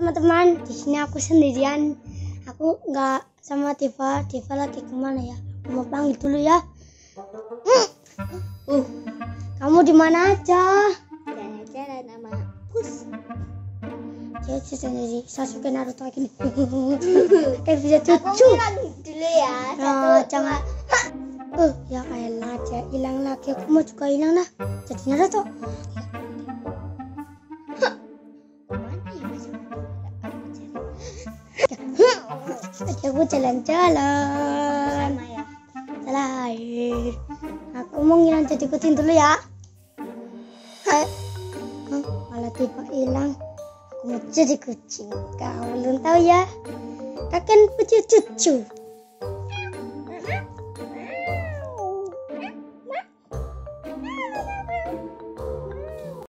teman-teman, di sini aku sendirian. Aku nggak sama Diva. Diva lagi kemana ya? Aku mau panggil dulu ya. Kamu di mana aja? Jalan-jalan sama Pus. Dia jadi Sasuke Naruto gini. Kayak bisa cucu. Aku hilang dulu ya. Jangan. Ya elah aja hilang lagi. Aku mau juga hilang lah. Jadi Naruto. Aku jalan-jalan. Sama ya. Salah. Aku mau ngilang jadi kucing dulu ya. Malah tiba hilang. Aku mau jadi kucing. Kau belum tahu ya. Kakek punya cucu.